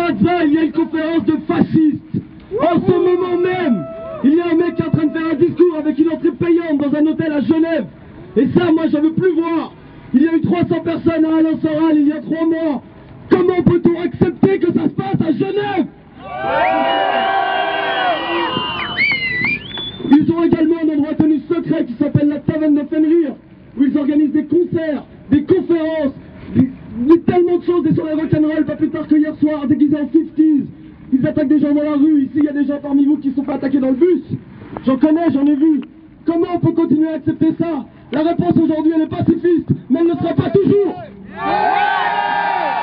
Brazza, il y a une conférence de fascistes. En ce moment même, il y a un mec qui est en train de faire un discours avec une entrée payante dans un hôtel à Genève. Et ça, moi, j'en veux plus voir. Il y a eu 300 personnes à Alain Soral il y a 3 mois. Comment peut-on accepter que ça se passe à Genève? Ils ont également un endroit tenu secret qui s'appelle la Taverne de Fenrir, où ils organisent des concerts, des conférences, tellement de choses, des soirées rock'n'roll, pas plus tard que hier soir, déguisés en 50s. Ils attaquent des gens dans la rue. Ici, il y a des gens parmi vous qui ne sont pas attaqués dans le bus. J'en connais, j'en ai vu. Comment on peut continuer à accepter ça? La réponse aujourd'hui, elle est pacifiste, mais elle ne sera pas toujours.